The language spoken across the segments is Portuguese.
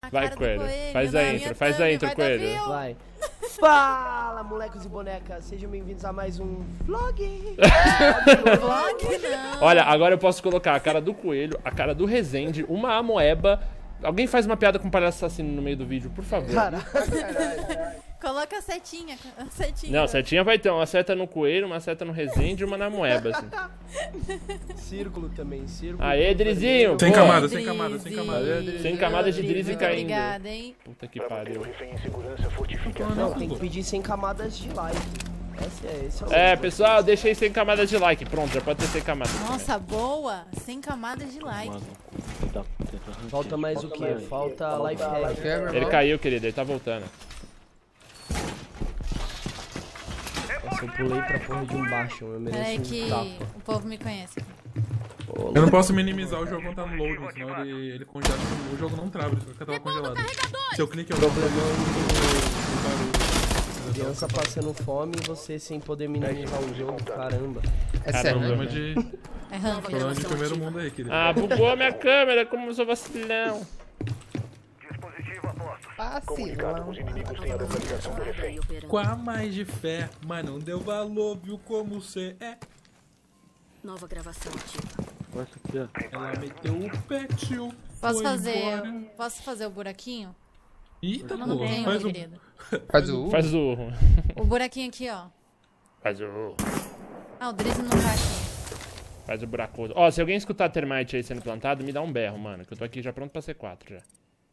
Vai, Coelho. Faz a intro, faz a intro, Coelho. Vai. Fala, molecos e bonecas. Sejam bem-vindos a mais um vlog. Vlog não. Olha, agora eu posso colocar a cara do Coelho, a cara do Rezende, uma amoeba. Alguém faz uma piada com um palhaço assassino no meio do vídeo, por favor. Caralho. Coloca a setinha. Não, setinha vai ter uma seta no Coelho, uma seta no Rezende e uma na moeba, assim. Círculo também, círculo. Aê, Drizinho! Sem boa. camada, sem camada, sem camada. Sem camadas de Drizzy Muito caindo. obrigada, hein? Puta que pariu. Não, tem que pedir 100 camadas de like. Esse é o É, pessoal, deixei 100 camadas de like. Pronto, já pode ter 100 camadas. Nossa, boa! 100 camadas de like. Falta mais o quê? Falta life hack. Ele caiu, querido, ele tá voltando. Nossa, eu pulei pra porra de um baixo. Eu Peraí mereço que um tapa. o povo me conhece. Eu não posso minimizar o jogo quando tá no loading, senão ele congela. O jogo não trava, ele fica tava congelado. Se eu clique, eu não Criança passando fome e você sem poder minimizar o jogo, caramba. É sério, problema de... É ranking. Problema de primeiro mundo aí, querido. Ah, bugou a minha câmera, como eu sou vacilão. Com a mais de fé, mas não deu valor, viu como cê é. Nova gravação ativa. Ela meteu o pé, tio. Posso fazer o buraquinho? Eita, Eu não tenho, faz meu um... querido. Faz o... O buraquinho aqui, ó. Faz o... Ah, o Drizzy não tá aqui. Faz o buracudo. Ó, se alguém escutar termite aí sendo plantado, me dá um berro, mano. Que eu tô aqui já pronto pra ser 4 já.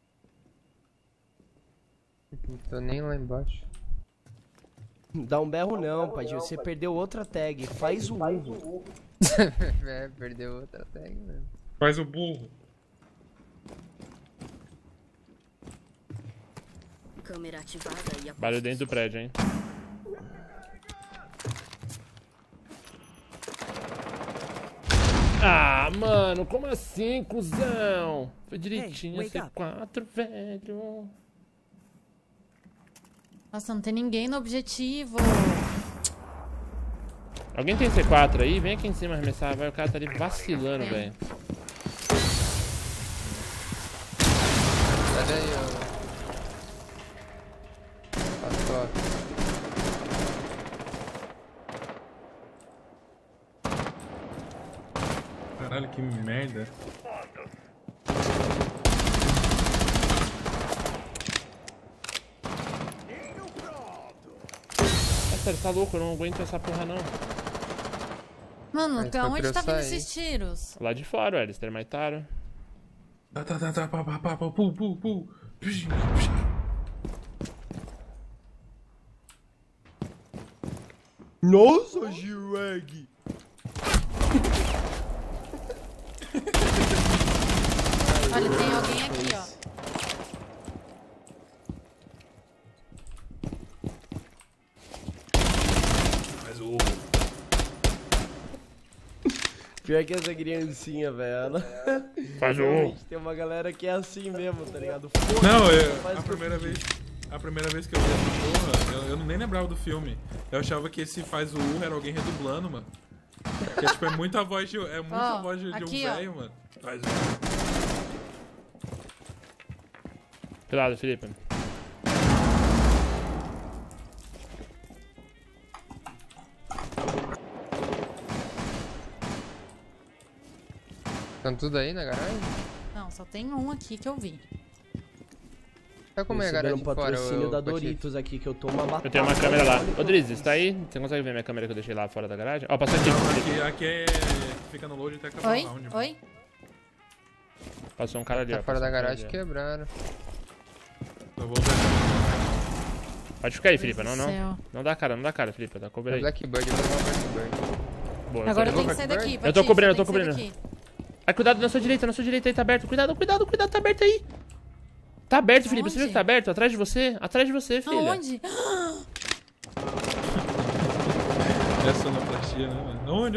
Não tô nem lá embaixo. Dá um berro não, pai. Você perdeu outra tag. Faz o uso. É, perdeu outra tag mesmo. Faz o burro. Câmera ativada e a Barulho dentro do prédio, hein. Ah, mano, como assim, cuzão? Foi direitinho a C4, velho. Nossa, não tem ninguém no objetivo. Alguém tem C4 aí? Vem aqui em cima arremessar, vai. O cara tá ali vacilando, velho. Sai daí, ó. Passou. Caralho, que merda. Sério, tá louco, eu não aguento essa porra não. Mano, Mas pra foi onde pra eu tá vindo sair. esses tiros? Lá de fora, eles termitaram. Tá, pá, pul. Nossa, G-Rag. Olha, tem alguém aqui, ó. Faz o... Pior que essa criancinha, velho. Faz o... Realmente tem uma galera que é assim mesmo, tá ligado? Foda-se, Não, faz a o que eu primeira pedi. vez que eu vi essa porra, eu nem lembrava do filme. Eu achava que esse faz o era alguém redublando, mano. Porque, tipo, é muita voz de, Ó, voz de um aqui, ó. velho, mano. Faz o... Cuidado, Felipe. Estão tudo aí na garagem? Não, só tem um aqui que eu vi. Sabe como é a Recebendo garagem um fora? patrocínio da Patife? Doritos aqui, que eu tô uma batata. Eu tenho uma câmera lá. Ô, Drizzy, você tá aí? Você consegue ver minha câmera que eu deixei lá fora da garagem? Ó, passou aqui. Felipe. Aqui é... Fica no load até acabar Oi? o round. mano. Oi? Passou um cara ali, ó. Tá fora da passou um cara garagem, ali, ó. quebraram. Eu vou ver. Pode ficar aí, Felipe. Deus Não, do não. céu. Não dá cara, Felipe. Dá cover É aí. Blackbird, eu vou levar o Blackbird. Boa, Agora eu não tenho que sei. sair daqui. Eu tô Patife, cobrindo, eu tô tenho que sair cobrindo. daqui. Ai, cuidado na sua direita aí, tá aberto. Cuidado, tá aberto aí. Tá aberto, Felipe. Você viu Aonde? que tá aberto? Atrás de você, filha. Aonde? É sonoplastia, né, mano? Onde?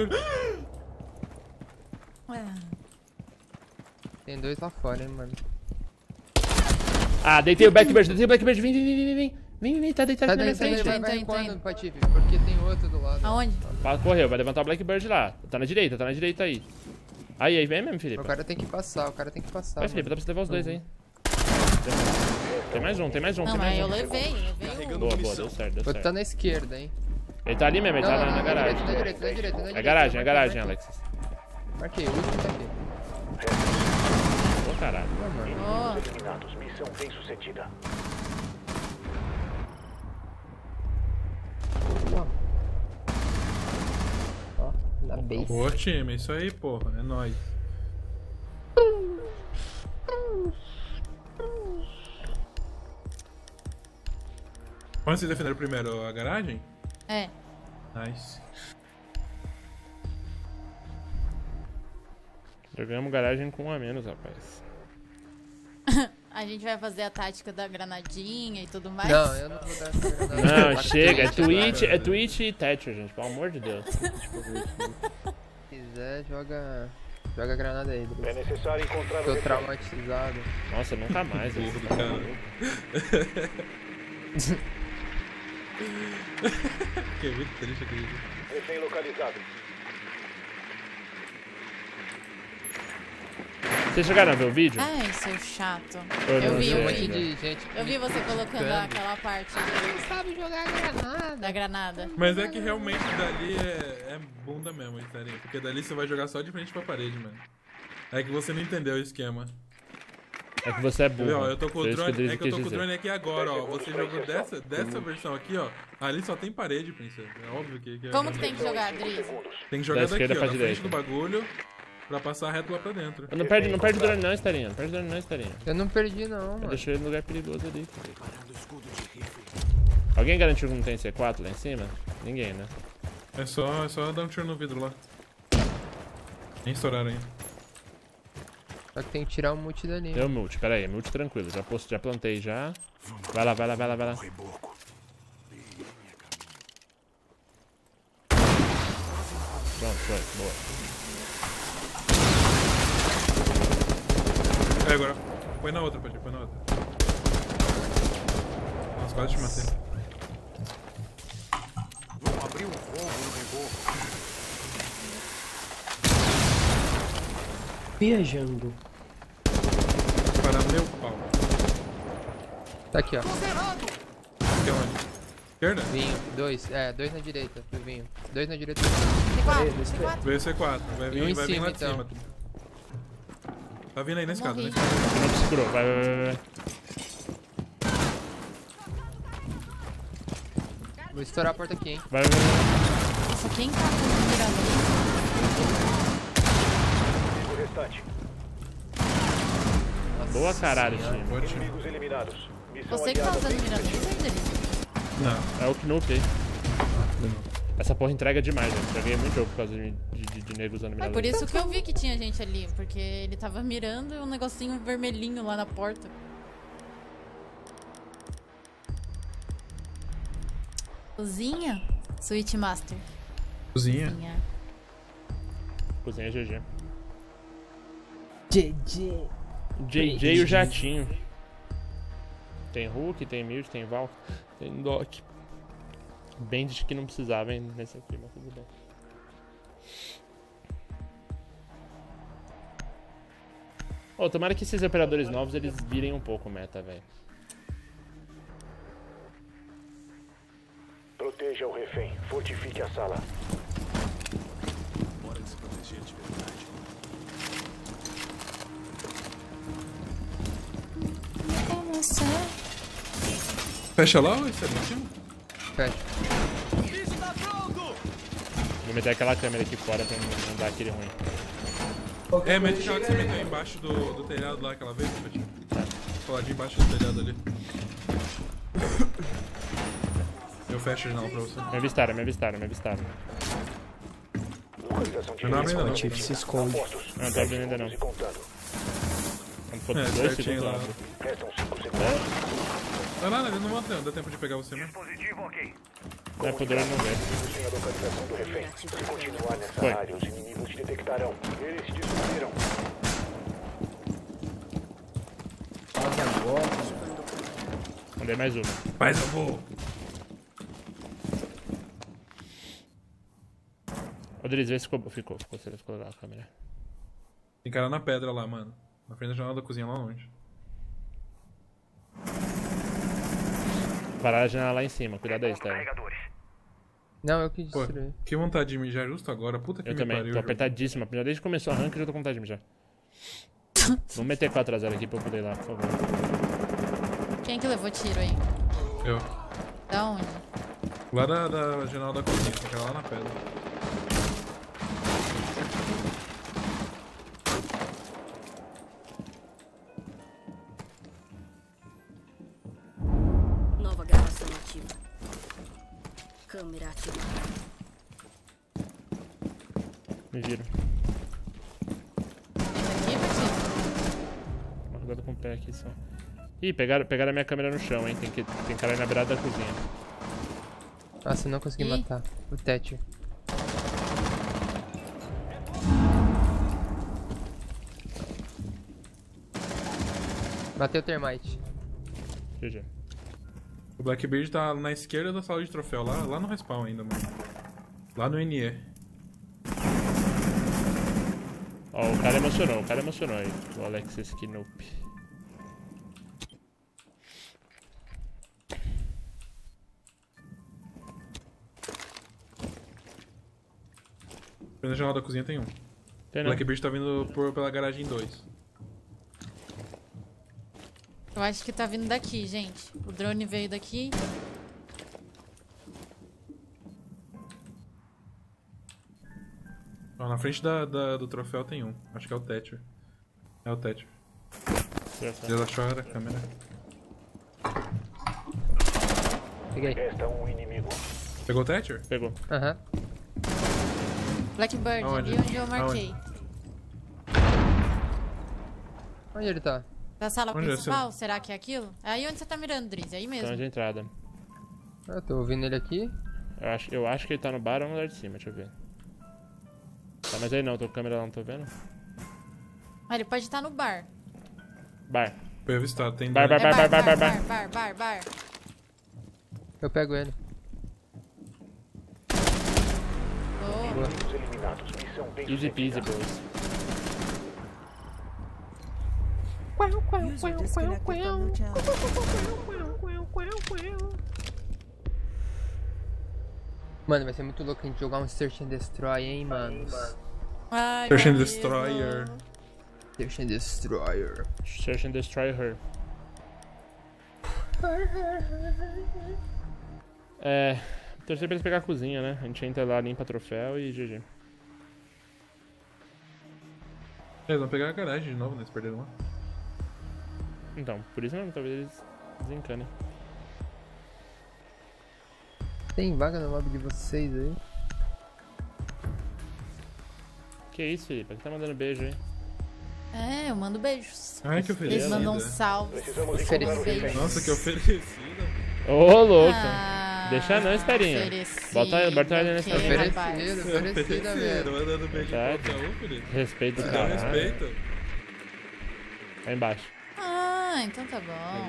Tem dois lá fora, hein, mano. Ah, deitei o Blackbird, vem. Vem, tá deitado Tá aqui na minha daí, frente. vai tô indo. recuando, Patife, porque tem outro do lado. Aonde? Correu, vai levantar o Blackbird lá. Tá na direita aí. Aí, vem mesmo, Felipe. O cara tem que passar, Vai, Felipe, dá pra você levar os dois aí. Tem mais um, tem mais um. Não, tem mas mais eu um. levei um. Boa, boa, deu certo, deu Outro certo. tá na esquerda, hein? Ele tá ali mesmo, ele tá na garagem. Na direita, na direita. É garagem, Alexis. Marquei, o último tá aqui. Ô, caralho. Ah, mano. Ó, Eliminados, missão bem sucedida. Ó, na base. Boa, time. Isso aí, porra. É nóis. Onde vocês defenderam primeiro? A garagem? é. Nice. Jogamos garagem com um a menos, rapaz. A gente vai fazer a tática da granadinha e tudo mais. Não, eu não vou dar essa granada. Não, chega. É Twitch e Thatcher, gente. Pelo amor de Deus. Se quiser, joga a granada aí, É Bruno. necessário encontrar o Tô refém. traumatizado. Nossa, nunca mais. Burro do cara. Fiquei muito triste aquele dia. Refém localizado. Vocês chegaram a ver o vídeo? Ai, seu chato. Eu não Eu vi, sei Um eu monte vi. de gente. Eu vi você colocando clicando. aquela parte Não sabe jogar granada. da granada. Mas é que realmente dali é bunda mesmo, Estarinho. Porque dali você vai jogar só de frente pra parede, mano. É que você não entendeu o esquema. É que você é burro. Viu, ó, eu tô com o Foi isso drone. Driz É que eu tô quis com o dizer. drone aqui agora, ó. Você jogou dessa versão aqui, ó. Ali só tem parede, princesa. É óbvio que Como que tem que jogar, Driz? Tem que jogar Da daqui, esquerda ó, pra da frente direita. do bagulho, pra passar reto lá pra dentro. Não perde o drone não, Estarinha. Não perde o drone não, Estarinha. Eu não perdi não, Eu mano. deixei ele no lugar perigoso ali. Alguém garantiu que não tem C4 lá em cima? Ninguém, né? É só dar um tiro no vidro lá. Nem estouraram ainda. Só que tem que tirar o multi dali. Deu multi, pera aí, multi tranquilo. Já plantei já. Vai lá. Pronto, foi, boa. É, agora. Põe na outra, Paty, põe na outra. Nossa, quase te matei. Vão abrir um fogo no rebordo. Viajando. Para meu pau. Tá aqui, ó. Aqui é onde? Esquerda? Vinho. Dois na direita, pro vinho. Dois na direita. C4. Veio C4. Vai E um em vir cima, lá de então. cima. Tá vindo aí na escada, Morri. né? Não te segurou, vai. Vou estourar a porta aqui, hein. Vai. Nossa, quem tá com o mirador? O restante. Boa caralho, time. Boa, time. Inimigos eliminados. Missão Você que tá aliada usando o bem mirador, sucedida. Driz? Não. É o Knup aí. Essa porra entrega demais, gente. Já ganhei muito jogo por causa de nego usando É mirador. por isso que eu vi que tinha gente ali, porque ele tava mirando e um negocinho vermelhinho lá na porta. Cozinha? Switch Master. Cozinha. Cozinha. Cozinha GG. GG. JJ e o Jatinho. Tem Hulk, tem Mild, tem Val, tem Doc. Bandit que não precisava, hein, nesse aqui, mas tudo bem. Ô, tomara que esses operadores novos eles virem um pouco meta, velho. Proteja o refém. Fortifique a sala. Fecha lá ou isso é em cima? Fecha. Vou meter aquela câmera aqui fora pra não dar aquele ruim. É, mete aquela que você meteu embaixo do telhado lá aquela vez, Paty. Coladinho embaixo do telhado ali. Eu fecho a janela pra você. Me avistaram. Localização de Eu não abri ainda não. Tiff se esconde. Postos. Não tô abrindo ainda não. E contando. Quando for É, 2 certinho segundos eu lá. abro. Restam 5 segundos. Vai lá, ele não vai dá tempo de pegar você mesmo. Dispositivo ok. Não é poder não ver. Sem a localização do refém. Se continuar nessa Foi. área, os inimigos te detectarão. Eles te descobriram. Faz agora. Mandei mais uma. Mas eu vou. Ô, Driz, vê se ficou. Você ficou lá a câmera. Tem cara na pedra lá, mano. Na frente da janela da cozinha lá longe. Varar a janela lá em cima, cuidado aí, Steve. Carregadores. Não, eu que Pô, destruí. que vontade de mijar justo agora. Puta que Eu me também, pariu. tô jogo. apertadíssima. Desde que começou a rank eu já tô com vontade de mijar. Vamos meter 4x0 aqui pra eu poder ir lá, por favor. Quem que levou tiro aí? Eu. Da onde? Lá da janela da cozinha, fica lá na pedra. Nova gravação ativa. Câmera ativada. Me viro. Aqui, Bertinho? Toma cuidado com o pé aqui só. Ih, pegaram a minha câmera no chão, hein. Tem cara aí na beirada da cozinha. Nossa, eu não consegui Ih. matar. O Thatcher. Bateu o termite. GG. O Blackbeard tá na esquerda da sala de troféu, lá no respawn ainda, mano. Lá no NE. Ó, o cara emocionou aí. O Alexis Knoop. Na janela da cozinha tem um. Tem O não. Blackbeard tá vindo pela garagem 2. Eu acho que tá vindo daqui, gente. O drone veio daqui. Ó, na frente do troféu tem um. Acho que é o Thatcher. É o Thatcher. Ele achou a câmera. Peguei. Resta um inimigo. Pegou o Thatcher? Pegou. Aham. Blackbird, Aonde? ali onde eu marquei. Onde ele tá? Da sala Onde é principal? Será que é aquilo? É aí onde você tá mirando, Driz. É aí mesmo. Então de entrada. Eu tô ouvindo ele aqui. Eu acho que ele tá no bar ou no andar de cima, deixa eu ver. Tá, mas aí não, tô com a câmera lá, não tô vendo. Ah, ele pode estar no bar. Bar. Foi avistado, tem Bar, dois. bar, É bar. Eu pego ele. Oh, Os eliminados. Missão bem Easy peasy, sucedida. boys. User disconnected from your channel. Mano, vai ser muito louco a gente jogar um Search and Destroy, hein, mano. ai, Search and meu Destroyer. Deus. Search and Destroyer. Search and destroy her. É. Torcer pra eles pegar a cozinha, né? A gente entra lá, limpa troféu e GG. Eles vão pegar a garagem de novo, né? Eles perderam lá. Então, por isso mesmo, talvez eles desencanem. Tem vaga no lobby de vocês aí? Que isso, Felipe? Aqui tá mandando beijo, hein? É, eu mando beijos. Ai, que Eles oferecida. mandam salve. Precisamos encontrar o refém. Nossa, que oferecida. Ô, louco! Ah, Deixa não, Esperinha. oferecido, Bota ele nessa que frente. rapaz. Oferecida, velho. Mandando beijo pra Verdade. qualquer um, Felipe. Respeito do Dá cara. respeito. Aí embaixo. Ah, então tá bom.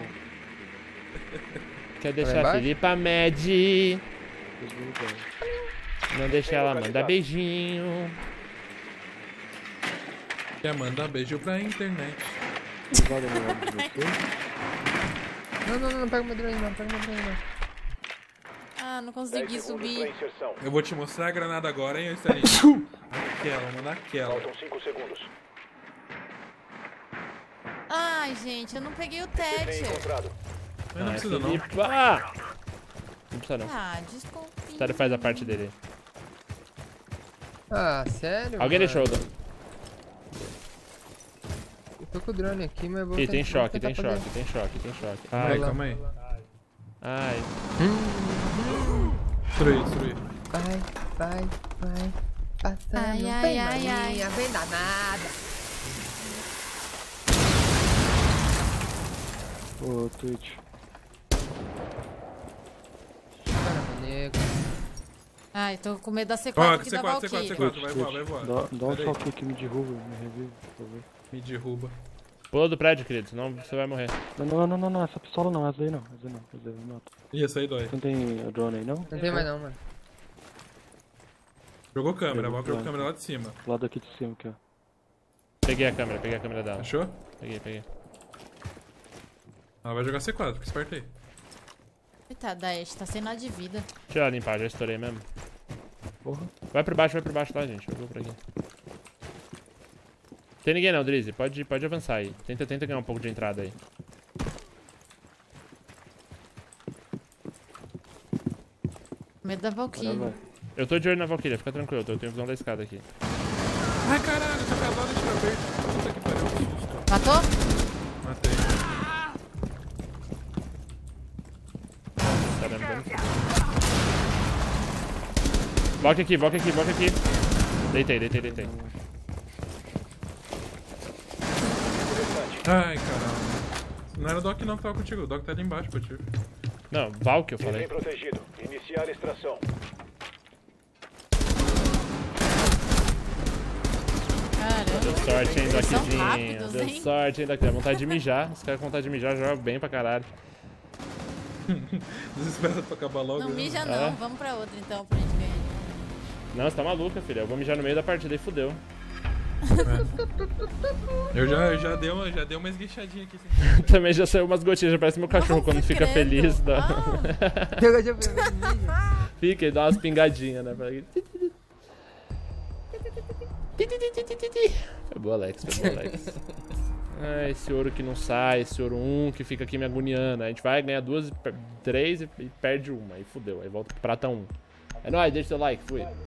Quer Lá deixar a embaixo? Felipa Med. Não deixa ela mandar beijinho. Quer mandar beijo pra internet. Não pega meu drone não, pega meu drone não. Ah, não 10 consegui segundos subir. pra inserção. Eu vou te mostrar a granada agora, hein, Estarinho? Aquela, manda aquela. Faltam 5 segundos. Ai, gente, eu não peguei o Refém Thatcher. encontrado. Mas não precisa não. Felipa! Não precisa não. Ah, desculpinha. O Tari faz a parte dele. Ah, sério? Alguém mano? deixou o drone. Eu tô com o drone aqui, mas eu vou Ih, tem tentar- choque, vou tem tentar choque, tem choque, tem choque. Calma aí, Ai, calma aí. ai. Destruir. Vai. Passando Ai, ai, bem ai, ai. maninha, bem danada. Ô, Twitch. Caramba, nego. Ai, tô com medo da C4 Ó, aqui da C4, Valkyrie. C4, vai voar, vai voar. Dá um Pera aí. choque aqui, me derruba, me revive, por favor. Me derruba. Pula do prédio, querido, senão você vai morrer. Não, essa pistola não, essa aí não, essa aí me mata. Ih, essa aí dói. Não tem o drone aí não? Não tem mais não, mano. Jogou câmera, Jogou jogou câmera. câmera lá de cima. Do lado aqui de cima aqui, ó. Peguei a câmera dela. Achou? Peguei. Ela vai jogar C4, fica esperto aí. tá, Daesh? Tá sem nada de vida. Deixa eu limpar, já estourei mesmo. Porra. Vai por baixo lá, gente. Eu vou por aqui. Tem ninguém não, Drizzy. Pode avançar aí. Tenta ganhar um pouco de entrada aí. Medo da Valkyrie. Eu tô de olho na Valkyria, fica tranquilo. Eu tenho visão da escada aqui. Ai, caralho, tá casado de tiro verde. Puta que pariu, que susto. Matou? Matei. Caramba. Volta aqui. Deitei. Ai, caramba. Não era o Doc não que tava contigo, o Doc tá ali embaixo contigo. Não, Valk eu falei. Item protegido. Iniciar extração. Caramba. Deu sorte, hein, Vocês são Doczinho. rápidos, Deu hein? sorte, hein, Doc. Dá vontade de mijar. Os caras com vontade de mijar jogam bem pra caralho. Desesperado pra acabar logo. Não né? mija não, É. vamos pra outra então, pra gente ganhar. Não, você tá maluca, filha. Eu vou mijar no meio da partida e fudeu. Eu já dei uma esguichadinha aqui. Também já saiu umas gotinhas, já parece meu cachorro quando Nossa, fica credo. feliz. Dá... Ah, Eu já vi vermelho. Fica e dá umas pingadinhas, né? Foi boa, Alex. Ah, esse ouro que não sai, esse ouro 1 que fica aqui me agoniando. A gente vai ganhar 2, 3 e perde uma. Aí fudeu. Aí volta pro prata 1. É nóis, deixa seu like, fui.